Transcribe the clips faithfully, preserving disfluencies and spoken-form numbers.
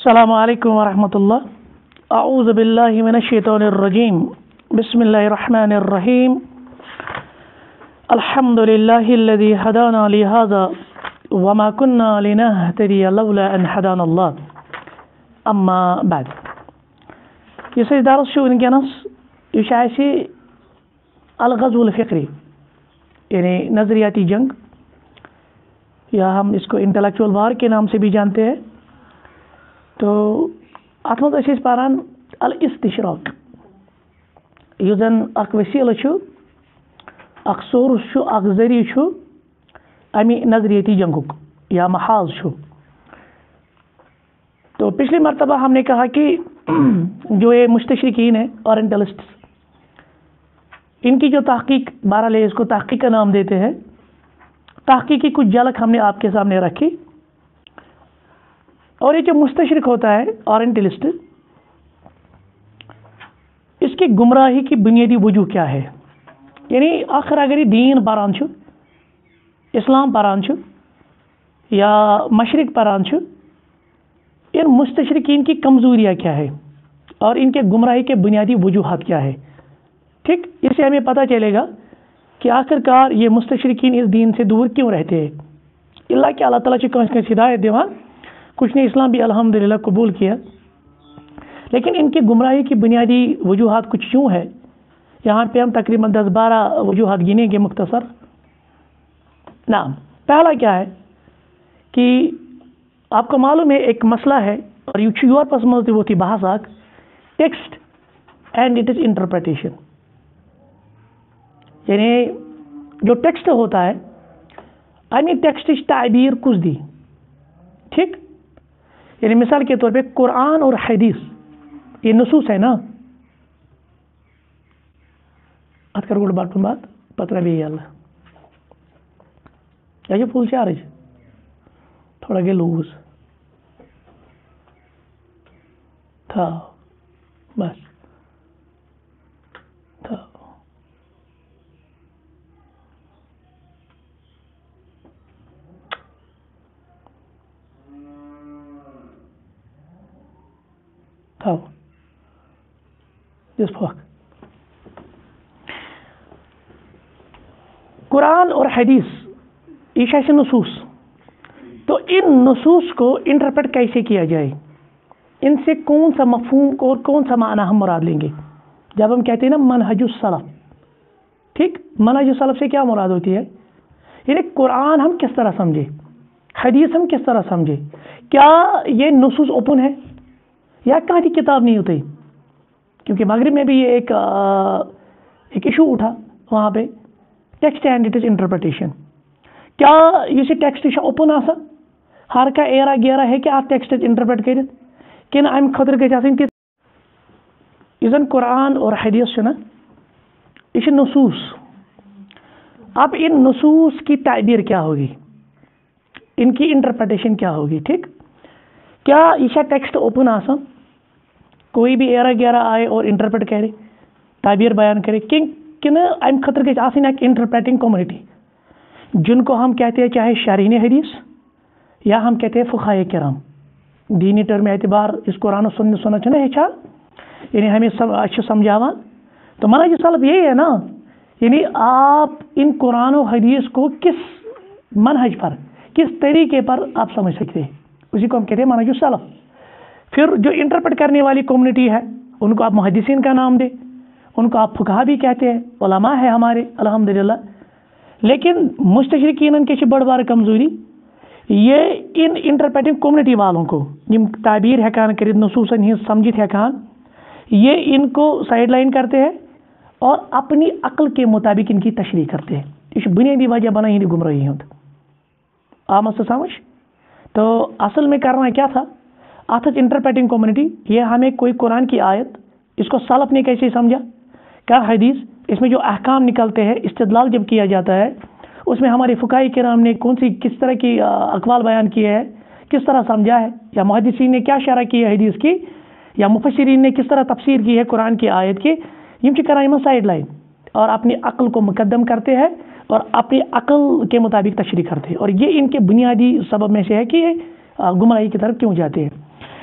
السلام علیکم ورحمۃ اللہ. اعوذ باللہ من الشیطان الرجیم. بسم اللہ الرحمن الرحیم. الحمد للہ الذی ہدانا لہذا وما كنا لنهتدی لولا ان ہدانا اللہ. اما بعد. یس درس ونکس یہ الغزو الفکری یعنی نظریاتی جنگ یا ہم اس کو انٹلیکچوئل وار کے نام سے بھی جانتے ہیں. تو ات مز پران الاستشراق یہ زن اخ وسیلہ اخ سورس اخ ذریعہ امی نظریتی جنگک یا محاذ. تو پچھلی مرتبہ ہم نے کہا کہ جو یہ مستشرقین ہیں اورینٹلسٹ ان کی جو تحقیق بہرحال اس کو تحقیق کا نام دیتے ہیں. تحقیق کی کچھ جھلک ہم نے آپ کے سامنے رکھی. اور یہ جو مستشرق ہوتا ہے اورینٹلسٹ اس کی گمراہی کی بنیادی وجوہ کیا ہے. یعنی آخر اگر یہ دین پران چھُ اسلام پران چھُ یا مشرق پران چھُ ان مستشرقین کی کمزوریاں کیا ہے اور ان کے گمراہی کے بنیادی وجوہات کیا ہے. ٹھیک اس سے ہمیں پتہ چلے گا کہ آخر کار یہ مستشرقین اس دین سے دور کیوں رہتے ہیں. اللہ کہ اللہ تعالیٰ سے کنس کنس ہدایت دیوان کچھ نے اسلام بھی الحمدللہ قبول کیا لیکن ان کی گمراہی کی بنیادی وجوہات کچھ یوں ہے. یہاں پہ ہم تقریباً دس بارہ وجوہات گنیں گے مختصر. نعم پہلا کیا ہے کہ آپ کو معلوم ہے ایک مسئلہ ہے اور یہ یور پس مز وہ تھی بحث اک text and it is interpretation. یعنی جو ٹیکسٹ ہوتا ہے امی ٹیکسٹ تعبیر کس دی. ٹھیک یعنی مثال کے طور پہ قرآن اور حدیث یہ نصوص ہے نا. ات کر گوڑ بات بات پتہ بھی اللہ یہ فل چارج تھوڑا گے لوز تھا بس تھا. تھا جس پاک قرآن اور حدیث یہ ایسے نصوص. تو ان نصوص کو انٹرپریٹ کیسے کیا جائے, ان سے کون سا مفہوم اور کون سا معنی ہم مراد لیں گے. جب ہم کہتے ہیں نا منہج السلف, ٹھیک منہج السلف سے کیا مراد ہوتی ہے یعنی قرآن ہم کس طرح سمجھے, حدیث ہم کس طرح سمجھے, کیا یہ نصوص اوپن ہے یا کہاں کی کتاب نہیں ہوتی. کیونکہ مغرب میں بھی یہ ایک ایک ایشو اٹھا وہاں پہ text and it is interpretation. کیا یہ ٹیکسٹ اوپن آسا ہر کا ایرا گیرا ہے کہ آپ ٹیکسٹ انٹرپریٹ کرت کن ام خطر گژھِ آسٕنۍ کہ یہ زن قرآن اور حدیث نا یہ نصوص. اب ان نصوص کی تعبیر کیا ہوگی, ان کی انٹرپریٹیشن کیا ہوگی. ٹھیک کیا یہ ٹیکسٹ اوپن آسا کوئی بھی ایرا گیرا آئے اور انٹرپریٹ کرے تعبیر بیان کرے کن کن ام خطر گژھِ آسٕنۍ ایک انٹرپریٹنگ کمیونٹی جن کو ہم کہتے ہیں چاہے شارحین حدیث یا ہم کہتے ہیں فقہائے کرام. دینی ٹرم اعتبار اس قرآن و سنت سنت ہے ہیچا یعنی ہمیں اچھا سمجھاوا. تو منہج سلف یہی ہے نا یعنی آپ ان قرآن و حدیث کو کس منہج پر کس طریقے پر آپ سمجھ سکتے ہیں, اسی کو ہم کہتے ہیں منہج سلف. پھر جو انٹرپریٹ کرنے والی کمیونٹی ہے ان کو آپ محدثین کا نام دیں, ان کو آپ فقہا بھی کہتے ہیں, علماء ہے ہمارے الحمدللہ. لیکن مستشرقین کی بڑ بار کمزوری یہ ان انٹرپریٹنگ کمیونٹی والوں کو یم تعبیر ہیکان کرت نصوصن ہز سمجھت ہیکان یہ ان کو سائڈ لائن کرتے ہیں اور اپنی عقل کے مطابق ان کی تشریح کرتے ہیں. یہ بنیادی وجہ بنا یہ گمراہی ہند آمد سے سمجھ. تو اصل میں کرنا کیا تھا آتھ انٹرپریٹنگ کمیونٹی یہ ہمیں کوئی قرآن کی آیت اس کو سلف نے کیسے سمجھا, کیا حدیث اس میں جو احکام نکلتے ہیں استدلال جب کیا جاتا ہے اس میں ہمارے فقہاء کرام نے کون سی کس طرح کی اقوال بیان کیے ہیں, کس طرح سمجھا ہے, یا محدثین نے کیا شرح کی ہے حدیث کی, یا مفسرین نے کس طرح تفسیر کی ہے قرآن کی آیت کی. یم چھ کران سائڈ لائن اور اپنی عقل کو مقدم کرتے ہیں اور اپنی عقل کے مطابق تشریح کرتے ہیں. اور یہ ان کے بنیادی سبب میں سے ہے کہ یہ گمراہی کی طرف کیوں جاتے ہیں.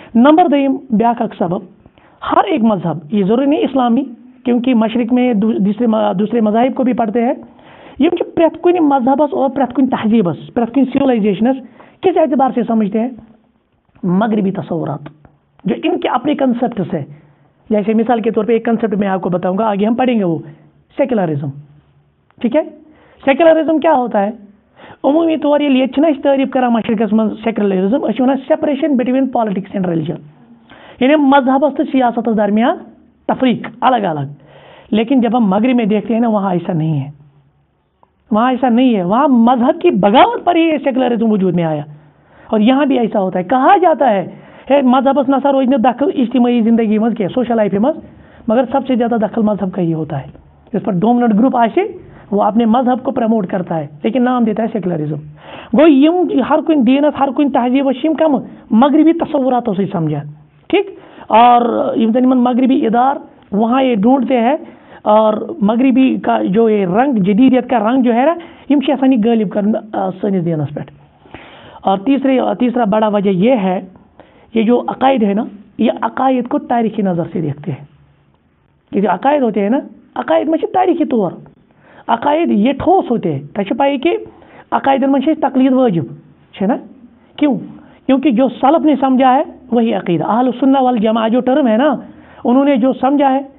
नंबर दम ब्याक अक सबब हर एक मजहब, ये ज़रूरी नहीं इस्लामी, क्योंकि मशरक में दूसरे दूसरे मज़ाहिब को भी पढ़ते हैं, ये प्रत कुन मजहबस और प्रत कुन तहजीबस प्रत कुन सिविलाइजेशनस किस एतबार से समझते हैं? मगरबी तसव्वुरात, जो इनके अपने कंसेप्ट है। जैसे मिसाल के तौर पे एक कंसेप्ट मैं आपको बताऊंगा, आगे हम पढ़ेंगे, वो सेकुलरिज्म। ठीक है, सेकुलरिज्म क्या होता है? उमूमी तौर ये तारीफ कर मशरकस मं secularism one separation between politics and religion, यानी मजहबस तो सियासत दरमियान तफरीक अलग अलग। लेकिन जब हम मगरब में देखते हैं ना, वहाँ ऐसा नहीं है, वहाँ ऐसा नहीं है। वहाँ मजहब की बगावत पर ही सेकुलरिज्म वजूद में आया, और यहाँ भी ऐसा होता है। कहा जाता है है मजहबस नसा रोज दखल इज्तिमाई जिंदगी मज क्या सोशल लाइफ मज, मगर सबसे ज़्यादा दखल मजहब का ही होता है। इस पर डोमिनेंट ग्रुप आसे वो अपने मजहब को प्रमोट करता है, लेकिन नाम देता है सेकुलरिज्म। गो यम हर कुन दीनस हर कुन तहजीब यम कम मगरबी तसव्वुरातों से समझा। ठीक, और यम मगरबी इदार वहाँ ये ढूंढते हैं, और मगरबी का जो ये रंग जदीदियत का रंग जो है ना, यम आसानी गालिब कर सनिस दीनस पे। और तीसरे तीसरा बड़ा वजह यह है, ये जो अकायद है ना, ये अकायद को तारीखी नज़र से देखते हैं। ये जो अकायद होते हैं ना, अकायद में तारीखी तौर अकायद ये ठोस होते हैं। तक पाई कि अकायद में तकलीद वाजिब है ना, क्यों? क्योंकि जो सलफ ने समझा है वही अकीदा। अहल सुन्ना वल जमा जो टर्म है ना, उन्होंने जो समझा है,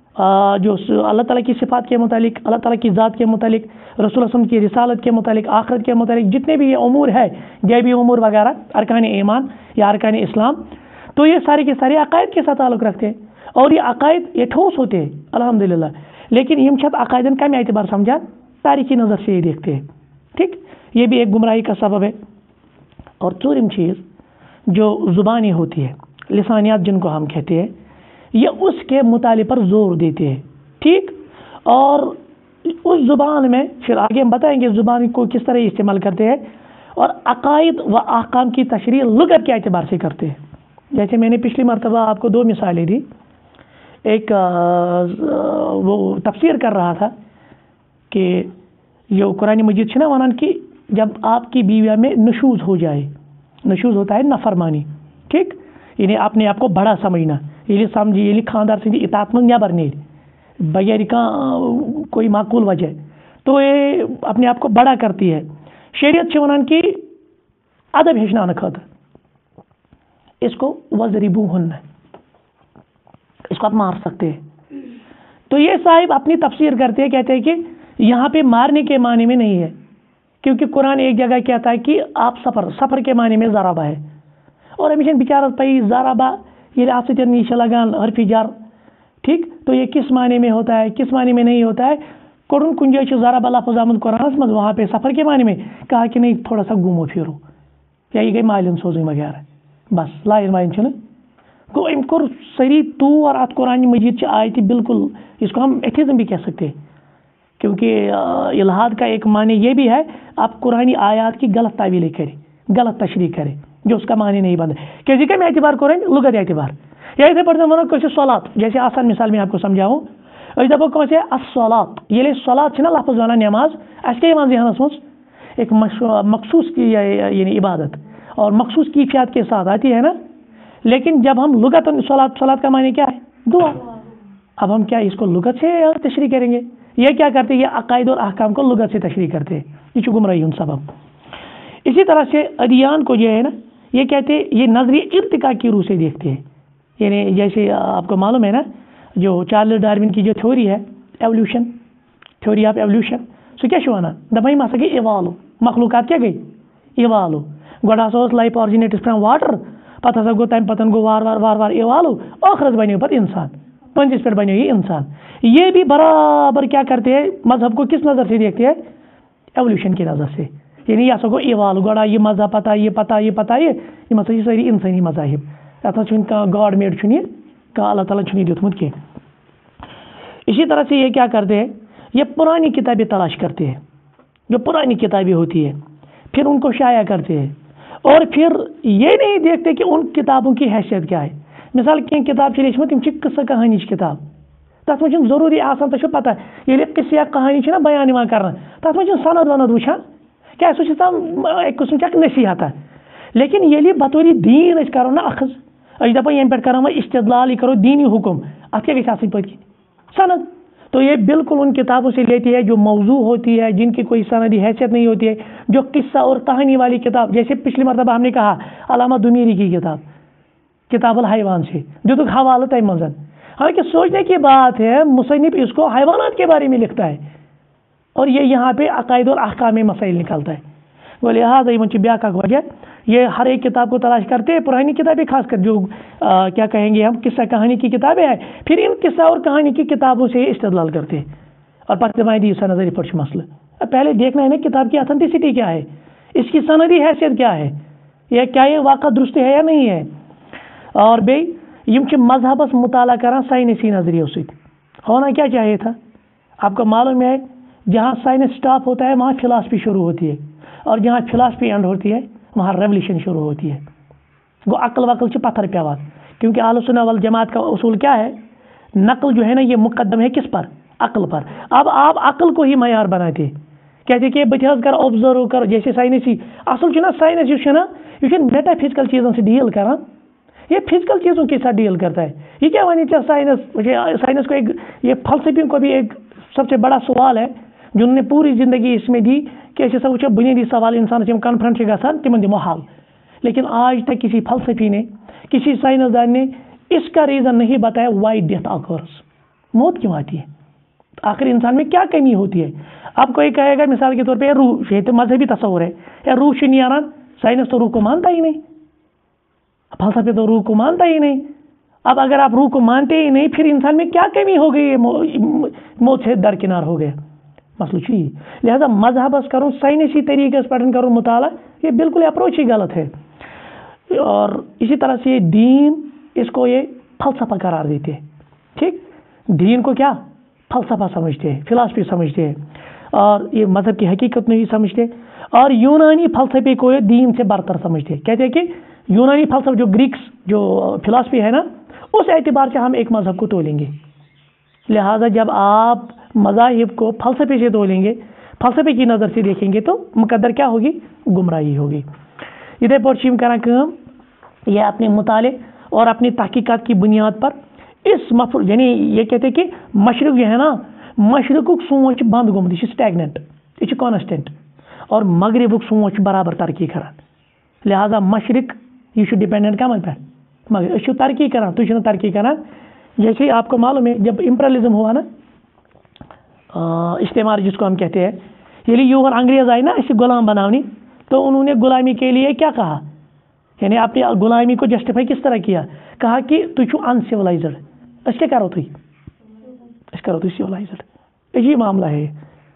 जो अल्लाह ताला की सिफात के मुतालिक, अल्लाह ताला की ज़ात के मुतालिक, रसूल सल्लल्लाहु की रिसालत के मुतालिक, आखिरत के मुतालिक, जितने भी ये उमूर है, गैबी उमूर वगैरह, अरकान ईमान या अरकान इस्लाम, तो ये सारे के सारे अकायद के साथ ताल्लुक़ रखते हैं। और ये अकायद ये ठोस होते हैं अल्हम्दुलिल्लाह, लेकिन यम छत अकायदन कम एतबार समझा, तारीखी नज़र से ही देखते हैं। ठीक, ये भी एक गुमराही का सबब है। और चौरिम चीज़ जो ज़ुबानी होती है, लिसानियात जिनको हम कहते हैं, ये उसके मुताले पर जोर देते हैं। ठीक, और उस ज़ुबान में फिर आगे हम बताएंगे ज़ुबान को किस तरह इस्तेमाल करते हैं, और अकायद व अहकाम की तशरीह लुगत के एतबार से करते हैं। जैसे मैंने पिछली मरतबा आपको दो मिसालें दी, एक वो तफसीर कर रहा था कि जो कुरान मजीद है ना वनान कि जब आपकी बीविया में नशूज़ हो जाए, नशूज़ होता है नफरमानी। ठीक, यानी अपने आप को बड़ा समझना, ये समझिए ये खानदार से इताअत मंग नबर नीर बगैर का कोई माकूल वजह, तो ये अपने आप को बड़ा करती है। शरीयत से वनान की अदब हेचना खत, इसको वज़रिबू हुन्ना, इसको आप मार सकते हैं। तो ये साहिब अपनी तफसीर करते हैं, कहते हैं कि यहाँ पे मारने के माने में नहीं है, क्योंकि कुरान एक जगह कहता है कि आप सफ़र सफ़र के माने में ज़राबा है, और हमेशा बेचारा पई ज़राबा ये आपसे नीचे लगान हरफी जार। ठीक, तो ये किस माने में होता है, किस माने में नहीं होता है? कुरान कुंजाइश ज़राबा लफ्ज़ आमद कुरान मज वहाँ पे सफ़र के माने में कहा कि नहीं, थोड़ा सा घूमो फिरो, या ये गई मालिन सोजी वगैरह, बस लाइन वाइन छे गो अम कोर सरी तू और अत कुरान मजीद आए थी बिल्कुल, इसको हम एथिज्म भी कह सकते हैं, क्योंकि इल्हाद का एक माने ये भी है आप कुरानी आयात की गलत तावील करें, गलत तशरीह करें, जो उसका माने नहीं बंद है। किसी का मैं एतबार करें लुगत एतबार, या इसे पढ़ते मनो कैसे सलात, जैसे आसान मिसाल में आपको समझाऊँ, अस दपो कौन से असलात, ये सलात ना लफ्ज़ वाला नमाज अस क्या जहनस मज एक मखसूस की यानी इबादत और मखसूस कीफियात के साथ आती है ना, लेकिन जब हम लुगत सलात, सलात का माने क्या है? दुआ। अब हम क्या इसको लुगत से तशरीह करेंगे? ये क्या करते हैं, ये अकायद और अहकाम को लुगत से तशरीह करते हैं, ये गुमराही उन सबब। इसी तरह से अदियान को जो है ना, ये कहते हैं ये नजरिए इर्तिका की रूह से देखते हैं, यानी जैसे आपको मालूम है ना, जो चार्ल्स डार्विन की जो थ्योरी है evolution, theory of evolution, so क्या वन दपाई मा गई इवाल्व, मखलूकात क्या गई इवाल्व, गोड लाइफ ऑरिजिनेट्स फ्रॉम वाटर, पता हसा गो तम पतन गो वार वार वार वार इवाल्व, आखिरत बनो पे इंसान, पंजिस पे बनो ये इंसान। ये भी बराबर क्या करते हैं, मजहब को किस नज़र से देखते हैं? एवोल्यूशन की नज़र से, यानी यह गो इवाल्व गोड़ा ये मजहब पता ये पता ये पता ये ये मतलब सारी इंसानी मजाहिब अत गॉड मेड छुन कह अल्लाह ताला छुन दुतमुत की। इसी तरह से ये क्या करते हैं, ये पुरानी किताबें तलाश करते हैं, जो पुरानी किताबें होती है, फिर उनको शाया करते हैं, और फिर ये नहीं देखते कि उन किताबों की हैसियत क्या है। मिसाल कह किताब चलिए तम किस्सा कहानी किताब, तथ में जरूरी आसान तो पता ये किस्सा कहानी ना बयान कर, तथ में सनद वनद वुचान क्या सह एक किस्म नसीहत, लेकिन ये बतौरी दीन करो ना अखज अज दपा यम पे कर इस्तेदलाल यह करो दीनी हुक्म अत क्या गई पत सनद। तो ये बिल्कुल उन किताबों से लेती है जो मौजू होती है, जिनकी कोई सनदी हैसियत नहीं होती है, जो किस्सा और कहानी वाली किताब, जैसे पिछली मरतबा हमने कहा अलामा दुमीरी की किताब किताबुल हैवान से जो तो हवाला तय मजन। हालांकि सोचने की बात है मुसन्निफ इसको हैवानात के बारे में लिखता है और ये यहाँ पे अकायद और अहकाम मसाइल निकालता है। वो लिहाजा इन ब्या वजह ये हर एक किताब को तलाश करते हैं, पुरानी किताबें खासकर जो आ, क्या कहेंगे हम किस्सा कहानी की किताबें हैं, फिर इन किस्सा और कहानी की किताबों से इस्तेदलाल करते हैं और पतमादी सनदी पर मसला पहले देखना है ना किताब की ऑथेंटिसिटी क्या है, इसकी सनदी हैसियत क्या है, यह क्या ये वाक़ा दुरुस्त है या नहीं है। और बे यम मजहबस मुताला करान साइंसी नजरियों से होना क्या चाहिए था। आपको मालूम है जहाँ साइंस स्टॉप होता है वहाँ फिलासफी शुरू होती है और जहाँ फिलासफी एंड होती है वहाँ रेवल्यूशन शुरू होती है। गो अक्ल वक्ल से पत्थर प्यावान, क्योंकि अहले सुन्नत वल जमात का उसूल क्या है, नकल जो है ना ये मुकद्दम है किस पर, अक्ल पर। अब आप अक्ल को ही मयार बनाते कहते कि बस कर ऑब्जर्व कर, जैसे साइंसी असल ना साइंस ना यह मेटाफिजिकल चीज़ों से डील करा, ये फिजिकल चीज़ों के साथ डील करता है। ये क्या वन साइंस साइंस को एक ये फलसफियों को भी एक सबसे बड़ा सवाल है जिन्होंने पूरी ज़िंदगी इसमें दी कि ऐसे सब कुछ बुनियादी सवाल इंसान से कन्फ्रंट गसान तिमन दिमो हाल, लेकिन आज तक किसी फलसफी ने किसी साइंसदान ने इसका रीज़न नहीं बताया वाई डेथ ऑकर्स, मौत क्यों आती है, आखिर इंसान में क्या कमी होती है। अब कोई कहेगा मिसाल के तौर पर रूह, ये तो मजहबी तस्वुर है, या रूह शनियारान, साइंस तो रूह को मानता ही नहीं, फलसफे तो रूह को मानता ही नहीं। अब अगर आप रूह को मानते ही नहीं फिर इंसान में क्या कमी हो गई, मौत से दरकिनार हो गया मसला छी। लिहाजा मजहबस करूँ साइंसी तरीके से पढ़न करूँ मुताला, ये बिल्कुल अप्रोच ही गलत है। और इसी तरह से दीन इसको ये फलसफा करार देते हैं, ठीक, दीन को क्या फलसफा समझते हैं, फिलासफी समझते हैं और ये मजहब की हकीकत नहीं समझते। और यूनानी फलसफे को ये दीन से बरतर समझते हैं, कहते हैं कि यूनानी फलसफा जो ग्रीक्स जो फिलासफी है ना उस एतबार से हम एक मजहब को तोलेंगे। लिहाजा जब आप मज़ाहिब को फ़लसफ़े से तोलेंगे, फ़लसफ़े की नज़र से देखेंगे तो मुकद्दर क्या होगी, गुमराही होगी। इधर पर शिम करा काम यह अपने मुताले और अपनी तहकीकात की बुनियाद पर इस मफ यानी ये कहते हैं कि मशरक़ जो है ना, मशरक़ुक सोच बंद गोमुत, यह स्टैगनेंट, यह कॉन्स्टेंट, और मगरिबुक सोच बराबर तरक्की करान। लिहाजा मशरक़ यह डिपेंडेंट कमन पे मगर तरक्की करान, तुम तरक्की करान। जैसे आपको मालूम है जब इम्परलिज्म हुआ ना, इस्तेमार जिसको हम कहते हैं, ये यूर अंग्रेज़ आए ना इसे गुलाम बनाने, तो उन्होंने गुलामी के लिए क्या कहा, यानी अपनी गुलामी को जस्टिफाई किस तरह किया, कहा कि तु अनसिविलाइज्ड, अस क्या करो तुम अस करो तुम सिविलाइज्ड, यही मामला है।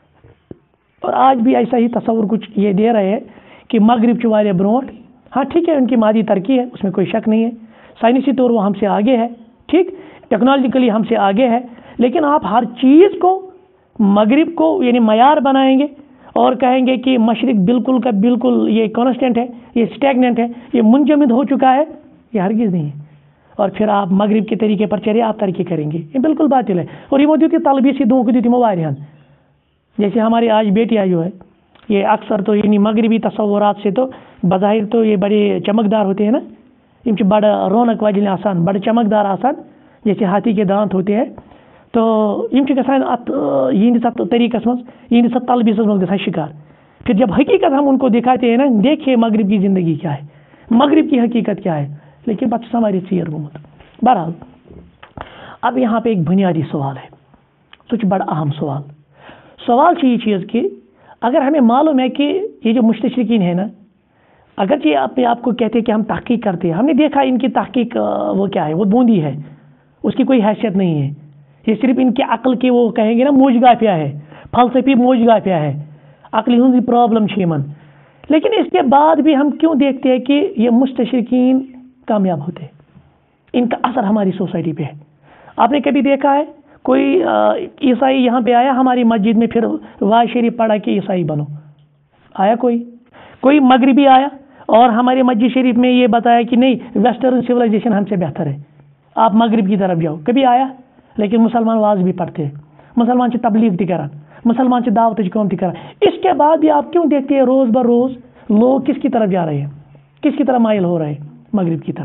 और आज भी ऐसा ही तस्वुर कुछ ये दे रहे हैं कि मगरिब वाले ब्रोट, हाँ ठीक है उनकी मादी तरक्की है, उसमें कोई शक नहीं है, साइंसी तौर वो हमसे आगे है, ठीक, टेक्नोलॉजिकली हमसे आगे है, लेकिन आप हर चीज़ को मगरिब को यानी मयार बनाएंगे और कहेंगे कि मशरिक बिल्कुल का बिल्कुल ये कॉन्स्टेंट है, ये स्टैगनेंट है, ये मुंजमद हो चुका है, ये हरगिज़ नहीं है। और फिर आप मगरिब के तरीके पर चले, आप तरक्की करेंगे, ये बिल्कुल बातिल है। और ये मौजूद की तलबी सी दो दी वारियान, जैसे हमारी आज बेटियाँ जो है ये अक्सर तो यानी मगरबी तस्वुरात से तो बज़ाहिर तो ये बड़े चमकदार होते हैं ना, इन बड़ा रौनक वाजिल आसान, बड़े चमकदार आसान, जैसे हाथी के दांत होते हैं, तो इन गसान यहंदिस तरीक़स मज यहंदिस तलबीस मज गसान शिकार। फिर जब हकीकत हम उनको दिखाते हैं ना, देखिए मगरिब की ज़िंदगी क्या है, मगरिब की हकीकत क्या है, लेकिन बच्चे हमारी सीर गुमत। बहरहाल अब यहाँ पे एक बुनियादी सवाल है, कुछ बड़ा अहम सवाल सवाल ये चीज़ कि अगर हमें मालूम है कि ये जो मुस्तशरिकीन है ना, अगर ये अपने आप को कहते हैं कि हम तहकीक करते हैं, हमने देखा इनकी तहकीक वो क्या है, वो बूंदी है, उसकी कोई हैसियत नहीं है, ये सिर्फ इनके अक्ल के वो कहेंगे ना मोजगाफिया है, फलसफी मोजगाफिया है, अक्ली हुंदी प्रॉब्लम छीमन। लेकिन इसके बाद भी हम क्यों देखते हैं कि ये मुस्तशरिकीन कामयाब होते हैं, इनका असर हमारी सोसाइटी पे है। आपने कभी देखा है कोई ईसाई यहाँ पे आया हमारी मस्जिद में, फिर वाह शरीफ पढ़ा कि ईसाई बनो, आया कोई? कोई मगरिबी आया और हमारे मस्जिद शरीफ में ये बताया कि नहीं वेस्टर्न सिविलाइजेशन हमसे बेहतर है, आप मगरिब की तरफ जाओ, कभी आया? लेकिन मुसलमान वाज भी पढ़ते हैं, मुसलमान से तबलीग भी करा, मुसलमान से दावत कौम भी करा। इसके बाद भी आप क्यों देखते हैं रोज़ ब रोज़ लोग किसकी तरफ जा रहे हैं, किसकी तरफ माइल हो रहे हैं? मगरिब की तरफ।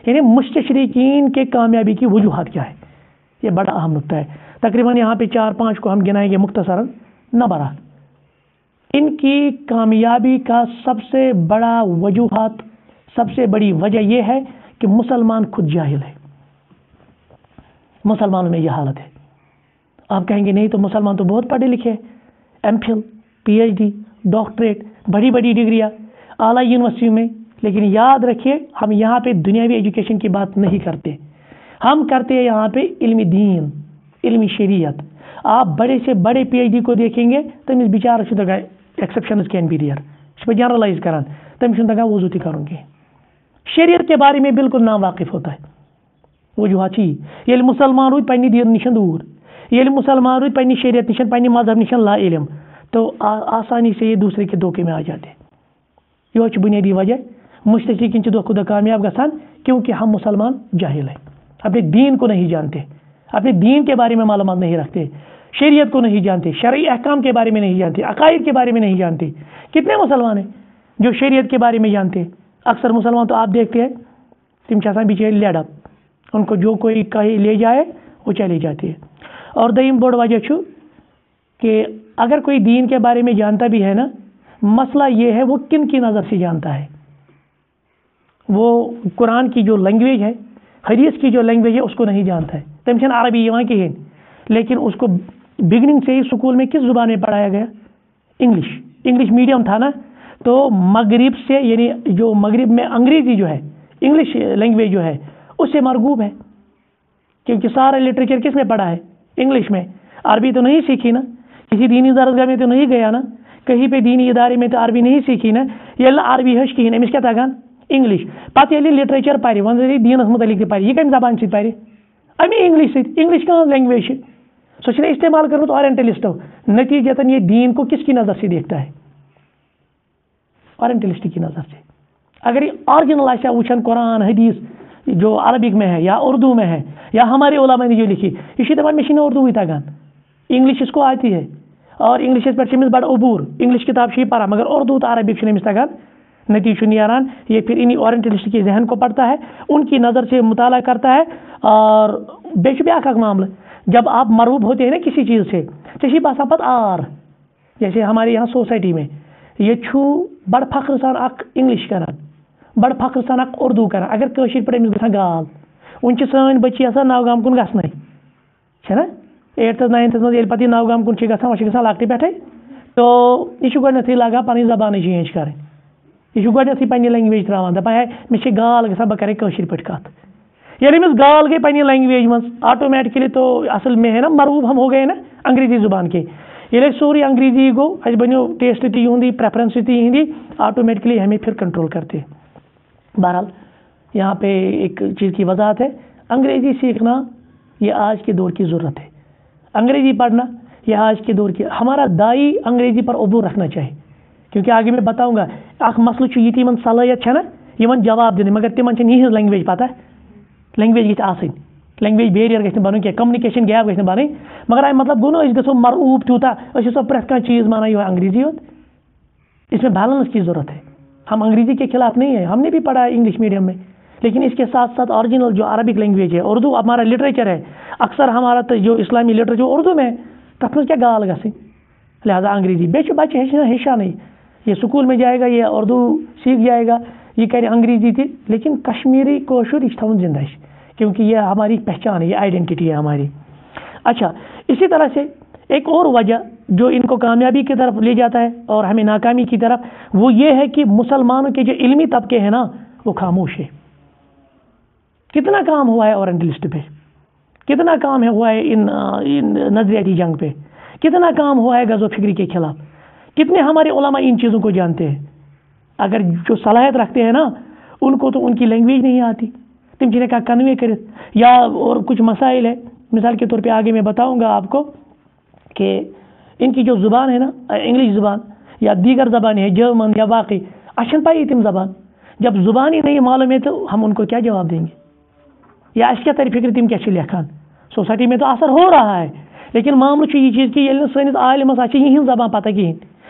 یعنی مستشرقین کے کامیابی کی وجوہات کیا ہے، یہ بڑا اہم نقطہ ہے. تقریباً یہاں پہ چار پانچ کو ہم گنائیں گے مختصراً نہ برا. ان کی کامیابی کا سب سے بڑا وجوہات، سب سے بڑی وجہ یہ ہے کہ مسلمان خود جاہل ہے. مسلمانوں میں یہ حالت ہے. آپ کہیں گے نہیں تو مسلمان تو بہت پڑھے لکھے، M Phil, P H D, doctorate, بڑی بڑی ڈگریاں اعلیٰ یونیورسٹیوں میں. لیکن یاد رکھیے ہم یہاں پہ دنیاوی ایجوکیشن کی بات نہیں کرتے، ہم کرتے ہیں یہاں پہ علمی دین، علمی شریعت. آپ بڑے سے بڑے پی ایچ ڈی کو دیکھیں گے تمس بچارہ چھ دگان ایکسیپشنز کین بی ریئر، اس پہ جنرلائز کران تمس چھ دگان وضو تہ کرن کی. شریعت کے بارے میں بالکل نا واقف ہوتا ہے. وجوہات یل مسلمان روز پنہ دین نشن دور، یل مسلمان روز پنہ شریعت نشن پنہ مذہب نشن لا علم، تو آسانی سے یہ دوسرے کے دھوکے میں آ جاتے. یہ بنیادی وجہ مستشرقین دہ کھدہ کامیاب گژھان کیونکہ ہم مسلمان جاہل ہیں، اپنے دین کو نہیں جانتے، اپنے دین کے بارے میں معلومات نہیں رکھتے، شریعت کو نہیں جانتے، شرعی احکام کے بارے میں نہیں جانتے، عقائد کے بارے میں نہیں جانتے. کتنے مسلمان ہیں جو شریعت کے بارے میں جانتے؟ اکثر مسلمان تو آپ دیکھتے ہیں تم چاہتا بچے لیڈ اپ، ان کو جو کوئی کہیں لے جائے وہ چلے جاتے ہیں. اور دویم بڑ وجہ چھو کہ اگر کوئی دین کے بارے میں جانتا بھی ہے نا، مسئلہ یہ ہے وہ کن کی نظر سے جانتا ہے. وہ قرآن کی جو لینگویج ہے، حدیث کی جو لینگویج ہے اس کو نہیں جانتا ہے. تمچن عربی یہاں کی ہے، لیکن اس کو بگننگ سے ہی اسکول میں کس زبان میں پڑھایا گیا؟ انگلش. انگلش میڈیم تھا نا، تو مغرب سے یعنی جو مغرب میں انگریزی جو ہے، انگلش لینگویج جو ہے اس سے مرغوب ہے، کیونکہ سارا لٹریچر کس میں پڑھا ہے؟ انگلش میں. عربی تو نہیں سیکھی نا، کسی دینی درسگاہ میں تو نہیں گیا نا، کہیں پہ دینی ادارے میں تو عربی نہیں سیکھی نا. یہ عربی ہش کہین امس کیا تگان؟ انگلش. پتہ ییٚلہِ لٹریچر پرِ ون دینس متعلق تہ پرِ، یہ کمہِ زبان سۭتۍ پرِ؟ امی انگلش سۭتۍ. انگلش کہاں لینگویج ہے؟ سو چھِ استعمال کرمت اورینٹلسٹو. نتیجتاً یہ دین کو کس کی نظر سے دیکھتا ہے؟ اورینٹلسٹ کی نظر سے. اگر یہ آرجنل آسیا وچھن قرآن حدیث جو عربک میں ہے یا اردو میں ہے یا ہمارے علماء نے جو لکھی، یہ دپان مے چھنہٕ اردو تگان، انگلش اس کو آتی ہے اور انگلش پہ بڑا عبور، انگلش کتاب سے پڑھا، مگر اردو تو عربک چھنہٕ امس تگان. نتیجہ نیران یہ پھر انہی اورینٹلسٹ کے ذہن کو پڑھتا ہے، ان کی نظر سے مطالعہ کرتا ہے. اور بیچ بیاکھ اکھ معاملہ، جب آپ مرعوب ہوتے ہیں نا کسی چیز سے تو یہ باسان پتہ آر. جیسے ہمارے یہاں سوسائٹی میں یہ چھو بڑ فخر سان اکھ انگلش کران، بڑ فخر سان اکھ اردو کران، اگر کٲشِر پٲٹھۍ أمِس گژھان گال. وۄنۍ چھِ سٲنۍ بچی آسان نوگام کُن گژھنٕے چھنا، ایٹتھس ناینتھس منٛز ییٚلہِ پتہٕ یہِ نوگام کُن چھِ گژھان وۄنۍ چھِ گژھان لۄکٹہِ پٮ۪ٹھٕے، تو یہِ چھُ گۄڈنٮ۪تھٕے لاگان پنٕنۍ زبانٕے چینج کرٕنۍ. یہ گۄڈنٮ۪تھٕے پننہِ لینگویج ترٛاوان دپان ہے مےٚ چھِ گال گژھان بہٕ کَرے کٲشِر پٲٹھۍ کَتھ. ییٚلہِ أمِس گال گئی پننہِ لینگویج منٛز آٹومیٹکلی تو اصل میں ہے نا مرعوب ہم ہو گئے نا انگریزی زبان کے. ییٚلہِ اَسہِ سورُے انگریزی گوٚو، اَسہِ بنیو ٹیسٹ تہِ یِہُنٛدٕے، پریفرنس تہِ یِہنٛدی، آٹومیٹکلی ہمیں پھر کنٹرول کرتے. بہرحال یہاں پہ ایک چیز کی وضاحت ہے، انگریزی سیکھنا یہ آج کے دور کی ضرورت ہے. انگریزی پڑھنا یہ آج کے دور کی، ہمارا دائی انگریزی پر عبور رکھنا چاہیے. کیونکہ آگے میں بتاؤں گا اخ مسئلہ چھُ یہِ تہِ یِمن صلٲحیت چھنا یِمن جواب دِنٕچ، مگر تِمن چھنہٕ یِہنٛز لینگویج پتہ. لینگویج گژھِ آسٕنۍ، لینگویج بیریئر گژھِ نہٕ بنُن کینٛہہ، کمنِکیشن گیپ گژھِ نہٕ بنٕنۍ. مگر اَمہِ مطلب گوٚو نہٕ أسۍ گژھو مرعوب تیوٗتاہ أسۍ ٲسو پرٛٮ۪تھ کانٛہہ چیز مانان یِہوٚے انگریزی ہوت. اس میں بیلنس کی ضرورت ہے. ہم انگریزی کے خلاف نہیں ہیں، ہم نے بھی پڑھا ہے انگلش میڈیم میں، لیکن اس کے ساتھ ساتھ اوریجنل جو عربک لینگویج ہے، اردو ہمارا لٹریچر ہے، اکثر ہمارا جو اسلامی لٹریچر اردو میں تتھ منٛز کیٛاہ گال گژھٕنۍ، لہٰذا انگریزی. بیٚیہِ چھُ بچہ ہیٚچھنا ہیٚچھانٕے، یہ سکول میں جائے گا، یہ اردو سیکھ جائے گا، یہ کرے انگریزی تھی، لیکن کشمیری کوشر یہ تھاؤن زندہ، کیونکہ یہ ہماری پہچان ہے، یہ آئیڈینٹی ہے ہماری. اچھا، اسی طرح سے ایک اور وجہ جو ان کو کامیابی کی طرف لے جاتا ہے اور ہمیں ناکامی کی طرف، وہ یہ ہے کہ مسلمانوں کے جو علمی طبقے ہیں نا وہ خاموش ہے. کتنا کام ہوا ہے اورینٹلسٹ پہ، کتنا کام ہے ہوا ہے ان, ان نظریاتی جنگ پہ، کتنا کام ہوا ہے غزو فکری کے خلاف. کتنے ہمارے علماء ان چیزوں کو جانتے ہیں. اگر جو صلاحیت رکھتے ہیں نا ان کو تو ان کی لینگویج نہیں آتی، تم جنہیں کا کنوے کرے یا اور کچھ مسائل ہے. مثال کے طور پہ آگے میں بتاؤں گا آپ کو کہ ان کی جو زبان ہے نا انگلش زبان یا دیگر زبانیں ہیں جرمن یا باقی، اچھن پائی تم زبان. جب زبان ہی نہیں معلوم ہے تو ہم ان کو کیا جواب دیں گے، یا اس کیا طریقے فکر تم کیا لکھان. سوسائٹی میں تو اثر ہو رہا ہے، لیکن معاملہ یہ چیز کہ یل سنس عالمس آ یہ زبان پتہ کہین،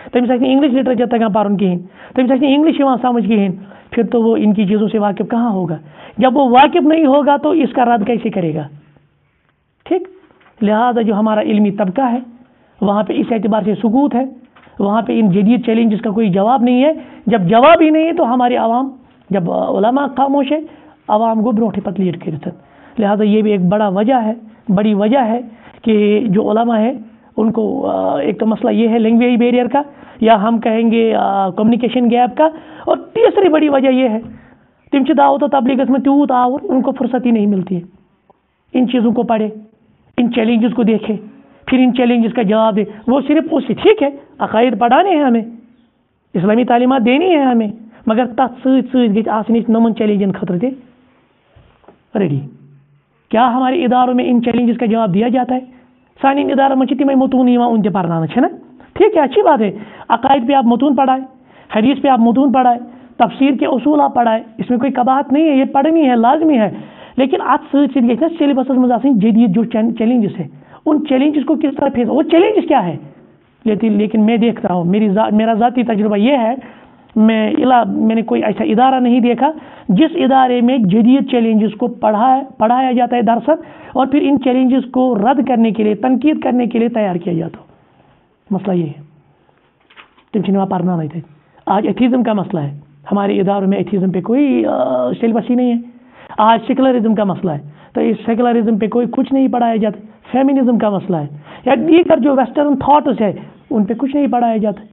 تمس آسہِ انگلش لٹریچر تگان پرن کہین, تمس آسہِ انگلش یوان سمجھ کہین, پھر تو وہ ان کی چیزوں سے واقف کہاں ہوگا. جب وہ واقف نہیں ہوگا تو اس کا رد کیسے کرے گا. ٹھیک, لہذا جو ہمارا علمی طبقہ ہے وہاں پہ اس اعتبار سے سکوت ہے, وہاں پہ ان جدید چیلنجز کا کوئی جواب نہیں ہے. جب جواب ہی نہیں ہے تو ہمارے عوام, جب علماء خاموش ہے عوام کو بروٹے پت لیٹ کرتے. لہذا یہ بھی ایک بڑا وجہ ہے, بڑی وجہ ہے کہ جو علماء ہے ان کو ایک تو مسئلہ یہ ہے لینگویج بیریئر کا, یا ہم کہیں گے کمیونیکیشن گیپ کا, اور تیسری بڑی وجہ یہ ہے تم چھ دعوت و تبلیغ میں تیوت آور, ان کو فرصت ہی نہیں ملتی ہے. ان چیزوں کو پڑھے, ان چیلنجز کو دیکھے, پھر ان چیلنجز کا جواب دے. وہ صرف اس سے ٹھیک ہے عقائد پڑھانے ہیں ہمیں, اسلامی تعلیمات دینی ہے ہمیں, مگر تک ست ست گژھِ آسنی نمن چیلنجن خطر تھے ریڈی. کیا ہمارے اداروں میں ان چیلنجز کا جواب دیا جاتا ہے؟ سانی اداروں میں تمہیں متون ان پڑھانا ہے نا, ٹھیک ہے اچھی بات ہے. عقائد پہ آپ متون پڑھائے, حدیث پہ آپ متون پڑھائے, تفسیر کے اصول آپ پڑھائے, اس میں کوئی قباحت نہیں ہے, یہ پڑھنی ہے, لازمی ہے. لیکن ات ست ست گژھِ نا سیلیبس مز آسن جدید جو چیلنجز ہے, ان چیلنجز کو کس طرح فیس, وہ چیلنجز کیا ہے. لیکن لیکن میں دیکھتا ہوں, میری میرا ذاتی تجربہ یہ ہے, میں الا میں نے کوئی ایسا ادارہ نہیں دیکھا جس ادارے میں جدید چیلنجز کو پڑھایا پڑھایا جاتا ہے درست, اور پھر ان چیلنجز کو رد کرنے کے لیے, تنقید کرنے کے لیے تیار کیا جاتا ہو. مسئلہ یہ ہے تم چھ پڑھنا نہیں تھے. آج ایتھیزم کا مسئلہ ہے, ہمارے اداروں میں ایتھیزم پہ کوئی سلیبس ہی نہیں ہے. آج سیکولرزم کا مسئلہ ہے, تو اس سیکولرزم پہ کوئی کچھ نہیں پڑھایا جاتا. فیمنزم کا مسئلہ ہے, یا دیگر جو ویسٹرن تھاٹس ہے ان پہ کچھ نہیں پڑھایا جاتا.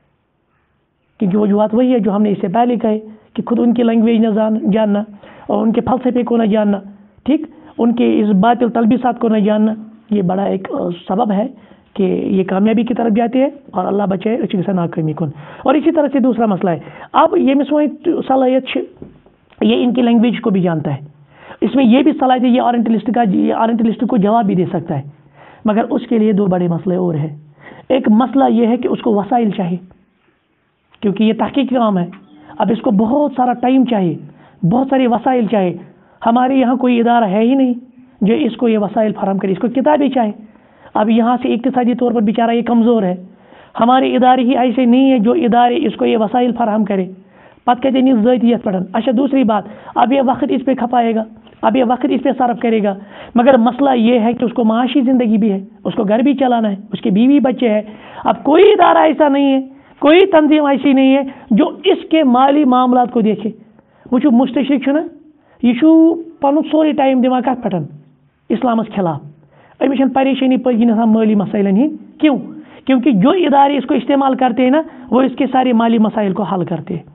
کیونکہ وجوہات وہی ہے جو ہم نے اس سے پہلے کہے کہ خود ان کی لینگویج نہ جاننا, اور ان کے فلسفے کو نہ جاننا, ٹھیک, ان کے اس باطل تلبیسات کو نہ جاننا, یہ بڑا ایک سبب ہے کہ یہ کامیابی کی طرف جاتے ہیں, اور اللہ بچائے اچھی سے ناکامی کن. اور اسی طرح سے دوسرا مسئلہ ہے, اب یہ مسوائیں صلاحیت یہ ان کی لینگویج کو بھی جانتا ہے, اس میں یہ بھی صلاحیت ہے, یہ اورینٹلسٹ کا اورینٹلسٹ کو جواب بھی دے سکتا ہے. مگر اس کے لیے دو بڑے مسئلے اور ہیں. ایک مسئلہ یہ ہے کہ اس کو وسائل چاہیے, کیونکہ یہ تحقیق کام ہے. اب اس کو بہت سارا ٹائم چاہیے, بہت سارے وسائل چاہیے. ہمارے یہاں کوئی ادارہ ہے ہی نہیں جو اس کو یہ وسائل فراہم کرے. اس کو کتابیں چاہیے. اب یہاں سے اقتصادی طور پر بیچارہ یہ کمزور ہے, ہمارے ادارے ہی ایسے نہیں ہے جو ادارے اس کو یہ وسائل فراہم کرے. پتہ کہتے ہیں ذاتیت پڑھن. اچھا دوسری بات, اب یہ وقت اس پہ کھپائے گا, اب یہ وقت اس پہ صرف کرے گا, مگر مسئلہ یہ ہے کہ اس کو معاشی زندگی بھی ہے, اس کو گھر بھی چلانا ہے, اس کے بیوی بچے ہیں. اب کوئی ادارہ ایسا نہیں ہے, کوئی تنظیم ایسی نہیں ہے جو اس کے مالی معاملات کو دیکھے. وہ جو مستشرق نا, یہ پن سوری ٹائم دان کت پہ اسلامس خلاف. امس پریشانی پہ مالی مسائل ہی. کیوں؟ کیونکہ جو ادارے اس کو استعمال کرتے ہیں نا, وہ اس کے سارے مالی مسائل کو حل کرتے ہیں.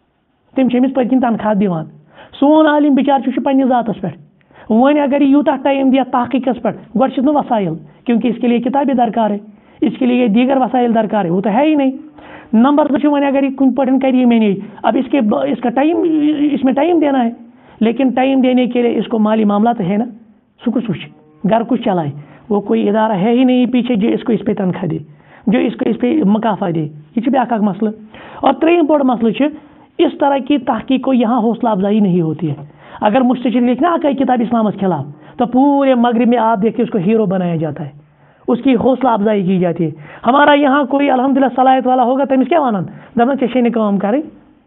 تم امس پہ تنخواہ دان. سون عالم بچار پنس ذاتس پہ, ون اگر یہ یوتہ ٹائم دیا تحقیقس پہ, گوڑ نا وسائل, کیونکہ اس کے لیے کتابیں درکار ہے, اس کے لیے دیگر وسائل درکار ہے, وہ تو ہے ہی نہیں. نمبر دو ون اگر کن پہ کریے مینیج, اب اس کے اس کا ٹائم, اس میں ٹائم دینا ہے, لیکن ٹائم دینے کے لیے اس کو مالی معاملات ہے نا, سو کچھ وچ گھر کچھ چلائے. وہ کوئی ادارہ ہے ہی نہیں پیچھے جو اس کو اس پہ تنخواہ دے, جو اس کو اس پہ مقافہ دے. یہ بیاکھ اکھ مسئلہ. اور تریم بوڑ مسئلہ اس طرح کی تحقیق کو یہاں حوصلہ افزائی نہیں ہوتی ہے. اگر مستشرق لکھنا آ کتاب اسلام کے خلاف, تو پورے مغرب میں آپ دیکھیں اس کو ہیرو بنایا جاتا ہے, اس کی حوصلہ افزائی کی جاتی ہے. ہمارا یہاں کوئی الحمدللہ صلاحیت والا ہوگا تمس کیا ونان, دپان ے نے کام کریں,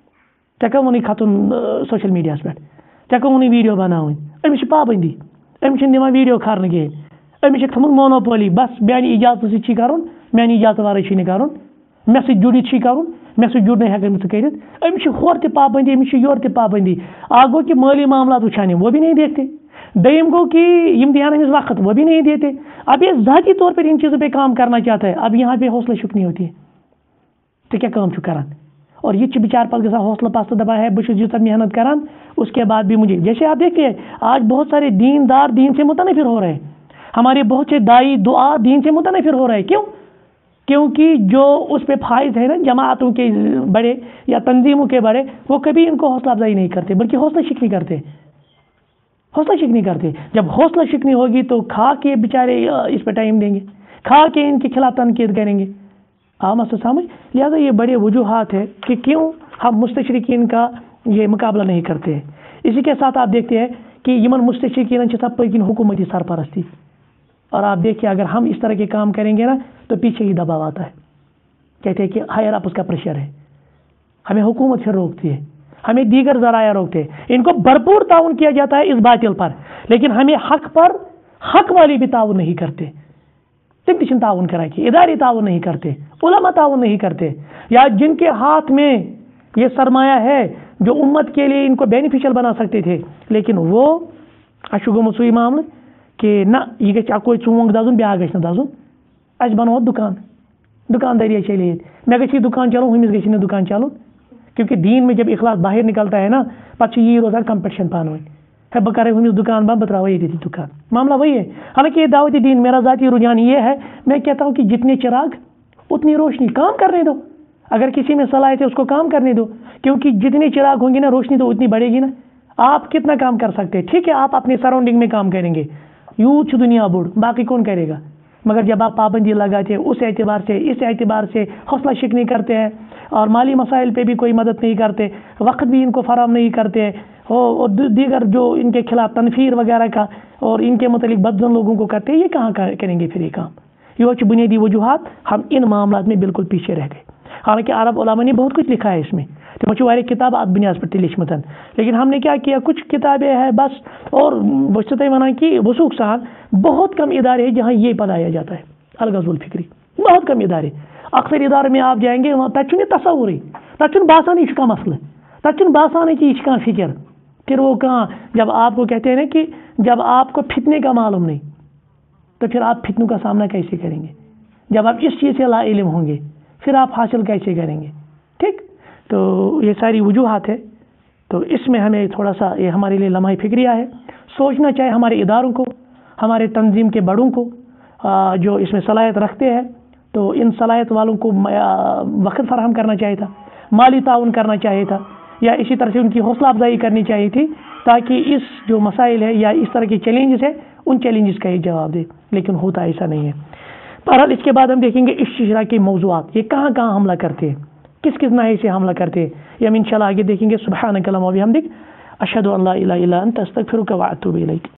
ے کونی کھتن سوشل میڈیا پہ, ے کونی ویڈیو بناؤن. امس پابندی, امس دان ویڈیو کھارن کہین, امس تھومت مونوپولی, بس میانہ اجازت سی کرن, میانہ اجازت وارے چھ کرن, مے سۭتۍ جڑت چھ کرن, مے سۭتۍ جڑنے ہیکن ژٕ کٔرِتھ. امس ہور تہِ پابندی, امس یور تہِ پابندی. اکھ گو کہ مالی معاملات وچھان وہ بھی نہیں دیکھتے. دیم گو کہ یم دھیان ہمیں وقت وہ بھی نہیں دیتے. اب یہ ذاتی طور پر ان چیزوں پہ کام کرنا چاہتا ہے, اب یہاں پہ حوصلہ شکنی ہوتی ہے. تو کیا کام چھو کران, اور یہ بچار پہ گا حوصلہ پست دبا ہے, بہت یوتہ محنت کران, اس کے بعد بھی مجھے جیسے آپ دیکھتے ہیں آج بہت سارے دین دار دین سے متنفر ہو رہے ہیں. ہمارے بہت سے دائی دعا دین سے متنفر ہو رہے ہیں. کیوں؟ کیونکہ جو اس پہ فائز ہے نا جماعتوں کے بڑے یا تنظیموں کے بڑے, وہ کبھی ان کو حوصلہ افزائی نہیں کرتے بلکہ حوصلہ شکنی کرتے. حوصلہ شکنی کرتے. جب حوصلہ شکنی ہوگی تو کھا کے بیچارے اس پہ ٹائم دیں گے, کھا کے ان کے خلاف تنقید کریں گے. آپ مسئلہ سمجھ. لہٰذا یہ بڑے وجوہات ہے کہ کیوں ہم مستشرقین کا یہ مقابلہ نہیں کرتے ہیں. اسی کے ساتھ آپ دیکھتے ہیں کہ یمن مستشرقین سب پکن حکومتی سرپرستی, اور آپ دیکھیے اگر ہم اس طرح کے کام کریں گے نا تو پیچھے ہی دباؤ آتا ہے. कहते हैं कि हायर अप्स का प्रेशर है, हमें हुकूमत से रोकती है, हमें दीगर ज़राया रोकते हैं। इनको भरपूर ताउन किया जाता है इस बातिल पर, लेकिन हमें हक पर हक वाले भी ताउन नहीं करते। तिम तिशन ताउन करा कि इदारे ताउन नहीं करते, उलमा ताउन नहीं करते, या जिनके हाथ में ये सरमाया है जो उम्मत के लिए इनको बेनिफिशियल बना सकते थे, लेकिन वो अशुगम सुई मामले कि ना ये गो कोई चूंग दजन ब्या गज दजन अस बनो दुकान दुकानदारी चले मे गई दुकान चलो हमिस गई दुकान चलो, क्योंकि दीन में जब इखलास बाहर निकलता है ना पी यही रोजान कंपटिशन पान वन है बह कर हमिस दुकान बंद बतरा ये दुकान, मामला वही है। हालांकि ये दावती दीन मेरा ज़ाती रुझान ये है, मैं कहता हूँ कि जितने चिराग उतनी रोशनी, काम करने दो, अगर किसी में सलाहियत है उसको काम करने दो, क्योंकि जितने चिराग होंगे ना रोशनी तो उतनी बढ़ेगी ना। आप कितना काम कर सकते हैं, ठीक है आप अपने सराउंडिंग में काम करेंगे, यूथ दुनिया बुढ़ बाकी कौन करेगा, मगर जब आप पाबंदी लगाते हैं उस एतबार से इस एतबार से हौसला शिकनी करते हैं और माली मसाइल पे भी कोई मदद नहीं करते, वक्त भी इनको फराम नहीं करते हैं, और दीगर जो इनके खिलाफ तनफीर वगैरह का और इनके मतलब बदजन लोगों को करते हैं, ये कहाँ करेंगे फिर ये काम। ये कुछ बुनियादी वजूहात, हम इन मामलों में बिल्कुल पीछे रह गए। हालांकि अरब उलमा ने बहुत कुछ लिखा है इसमें, तो वारी किताब अत बुनियाद पर लिखमतन, लेकिन हमने क्या किया, कुछ किताबें हैं बस, और वस्तुतः वना कि वसूख साल बहुत कम इदारे हैं जहाँ ये पढ़ाया जाता है अलगजुल फिक्री, बहुत कम इदारे। अक्सर इदारे में आप जाएंगे वहाँ तक तस्वुर तक बासान यह मसल तक बासान कि यह फिक्र, फिर वो कहाँ, जब आपको कहते हैं ना कि जब आपको फितने का मालूम नहीं तो फिर आप फितनों का सामना कैसे करेंगे, जब आप इस चीज़ से ला इल्म होंगे फिर आप हासिल कैसे करेंगे। ठीक, तो ये सारी वजूहात है, तो इसमें हमें थोड़ा सा ये हमारे लिए लम्हा फिक्रिया है, सोचना चाहिए हमारे इदारों को, हमारे तंजीम के बड़ों को जो इसमें सलाहियत रखते हैं, तो इन सलाहियत वालों को वक्त फराहम करना चाहिए था, माली ताउन करना चाहिए था, या इसी तरह से उनकी हौसला अफजाई करनी चाहिए थी, ताकि इस जो मसाइल है या इस तरह के चैलेंजेस है उन चैलेंजेस का एक जवाब दे, लेकिन होता ऐसा नहीं है। बहरहाल इसके बाद हम देखेंगे इस शिशरा के मौज़ूआत, ये कहाँ कहाँ हमला करते हैं, किस किस नाहे से हमला करते हैं, ये हम इंशाल्लाह आगे देखेंगे। सुब्हानक अल्लाहुम्मा व बिहम्दिक, अशहदु अन ला इलाहा इल्ला अंत, अस्तगफिरुका व अतूबु इलैक।